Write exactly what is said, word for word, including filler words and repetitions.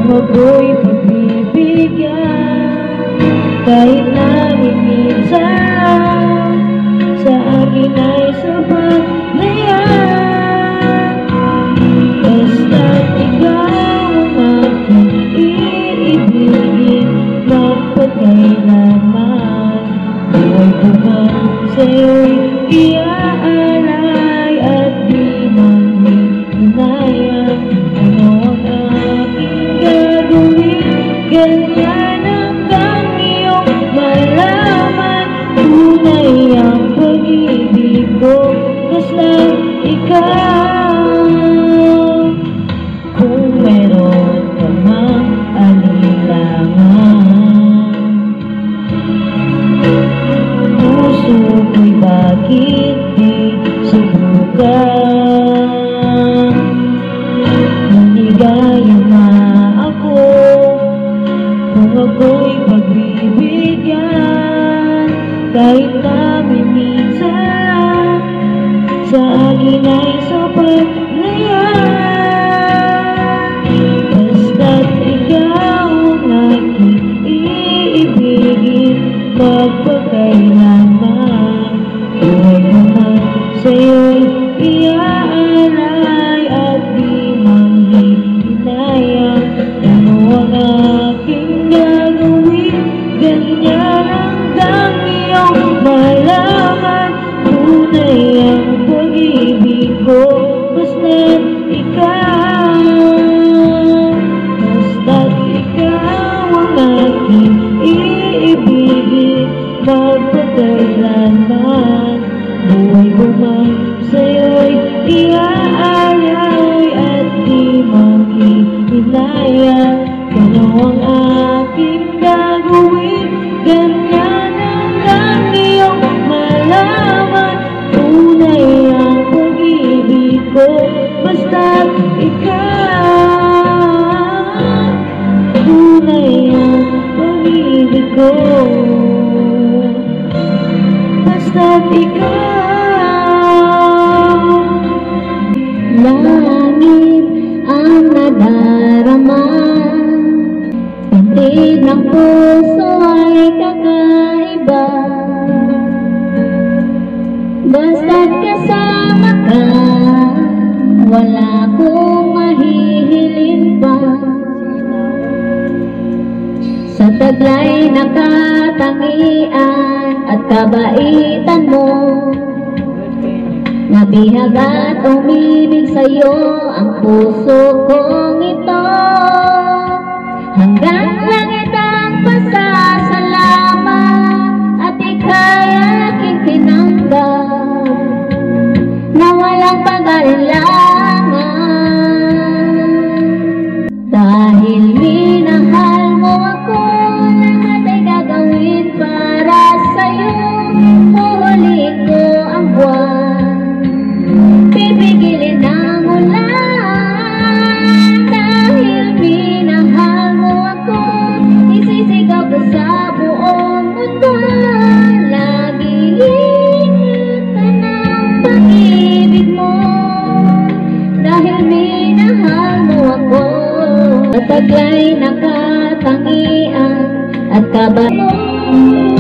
kung ako'y pagbibigyan, kahit na minsan sa akin ay sapat na yan. Basta't ikaw ang aking iibigin magpagkailanman. Buhay ko man sa'yo'y iaalay at di man hinayang. Ano ang aking gagawin? Ganyan hanggang iyong malaman. Tunay ang pag-ibig ko, basta't ikaw. Kung meron ka mang alinlangan, puso ko'y bakit di subukan. Maligaya na ako kung ako'y pagbibigyan, kahit na minsan sa akin ay sapat na yan. Basta't ikaw ang aking iibigin magpagkailanman. Buhay ko man sa'yo'y iaalay at di man hinayang. Ano ang aking gagawin? Ganyan hanggang iyong malaman. Tunay ang pag-ibig ko, basta't ikaw. Basta't ikaw ang aking iibigin magpagkailanman. Buhay ko man sa'yo'y iaalay at di man hinayang. Ano ang aking gagawin? Ganyan hanggang iyong malaman. Tunay ang pag-ibig ko, basta't ikaw. Tunay ang pag-ibig ko, basta't ikaw. Langit ang nadarama, pintig ng puso ay kakaiba. Basta't kasama ka, wala akong mahihiling pa. Sa taglay na katangian at kabaitan mo, nabihag at umibig sa'yo ang puso kong ito. Hanggang langit ang pasasalamat at ika'y aking tinanggap na walang pag-alilangan. Dahil minahal mo ako, lahat ay gagawin para sa'yo. Huli ko ang buwan, pipigilin ang ulan. Dahil minahal mo ako, isisigaw ka sa buong mundo. Lagi ingatan ang pag-ibig mo, dahil minahal mo ako. Sa taglay na katangian at kabaitan mo,